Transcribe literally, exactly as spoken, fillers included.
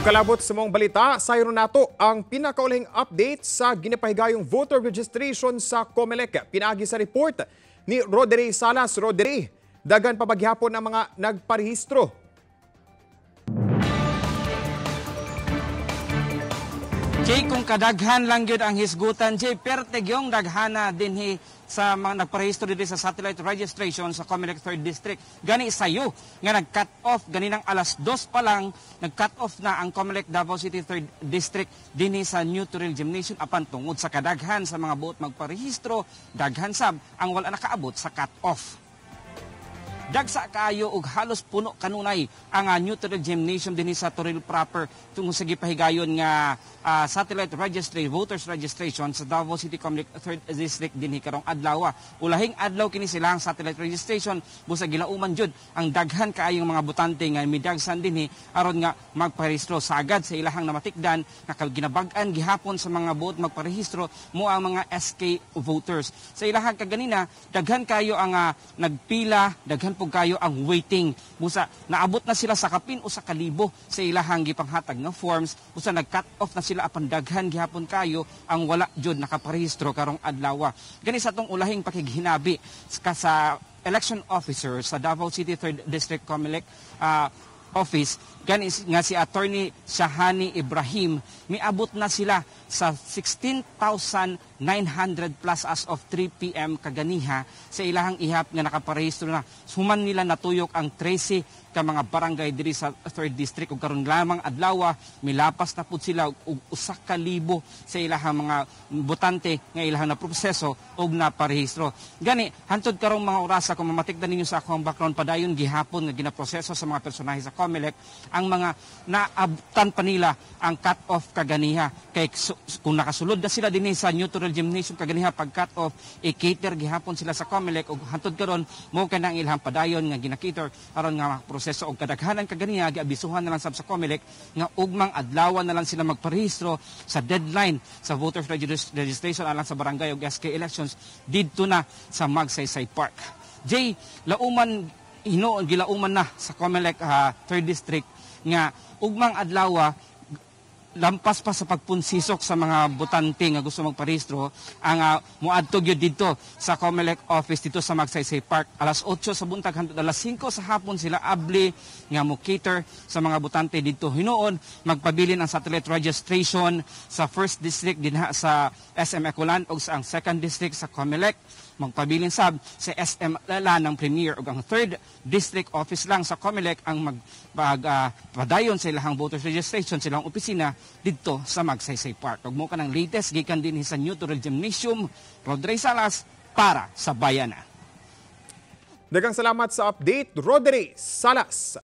Kalabot sa mong balita, sayro nato ang pinakaulihing update sa ginapahigayong voter registration sa Comelec. Pinagi sa report ni Roderick Salas. Roderick, dagan pabaghapon ang mga nagparehistro. Jay, kung kadaghan lang yun ang hisgutan, Jay, perteg yung daghana din hi sa mga nagparehistro dito sa satellite registration sa Comelec third District. Gani sayo nga nag-cut off, gani ng alas dos pa lang, nag-cut off na ang Comelec Davao City third District din sa New Turil Gymnasium apan tungod sa kadaghan sa mga buot magparehistro, daghan sab ang wala nakaabot sa cut off. Dagsa kaayo og halos puno kanunay ang uh, New Turil Gymnasium dinhi sa Turil proper tungod sa gipahigayon nga uh, satellite registry voters registration sa Davao City Comelec third District dinhi karong adlaw. Ulahing adlaw kini sila ang satellite registration busa gilauman jud ang daghan kaayong mga botante nga midagsan dinhi aron nga magparehistro sagad sa ilahang namatikdan nga ginabag-an gihapon sa mga buot magparehistro mo ang mga S K voters. Sa ilahang kaganina daghan kayo ang uh, nagpila, daghan po kayo ang waiting. Busa naabot na sila sa kapin o sa kalibo sa ilahang gipanghatag nga forms. Busa nag-cut off na sila apan daghan gihapon kayo ang wala jud nakaparehistro karong adlaw. Gani sa tong ulahing pakighinabi ka sa election officer sa Davao City third District Comelec uh, office gani nga si Attorney Shahani Ibrahim, miabot na sila sa sixteen thousand nine hundred plus as of three p m kaganiha sa ilahang ihap nga nakaparehistro na. Human nila natuyok ang thirteen ka mga barangay diri sa third District ug karon lamang adlaw milapas na pud sila og usa ka libo sa ilahang mga botante nga ilahang na proseso og naparehistro. Gani hantud karong mga orasa kung mamatikdan ninyo sa akong background padayon gihapon nga ginaproseso sa mga personahe sa Comelec ang mga naabtan pa nila ang cut-off kaganiha. Kay kung nakasulod na sila dinhi sa New Turil Gymnasium kaganiha pag cut-off, i-cater gihapon sila sa Comelec ug hantod karon mo ka nang ilhang padayon nga gina-cater aron nga proseso og kadaghanan kaganiha giabisuhan na lang sab sa Comelec nga ugmang adlaw na lang sila magparehistro sa deadline sa voters registration alang sa barangay ug S K elections didto na sa Magsaysay Park. Jay, lauman hinoon gilauman na sa Comelec uh, third District nga ugmang adlaw lampas pa sa pagpunsisok sa mga botante nga gusto magparehistro ang uh, muadto gyud dito sa Comelec office dito sa Magsaysay Park alas otso sa buntag hangtod alas singko sa hapon sila abli nga mo cater sa mga botante dito. Hinuon magpabilin ang satellite registration sa first District dinha sa S M Ecolan ug sa ang second District sa Comelec. Magpabilin sab sa S M Lala ng Premier ug ang third District office lang sa Comelec ang magpadayon uh, sa ilahang voters registration silang opisina dito sa Magsaysay Park. Ug mo ka ng latest gikan din sa New Turil Gymnasium, Roderick Salas para sa Bayana. Daghang salamat sa update, Roderick Salas.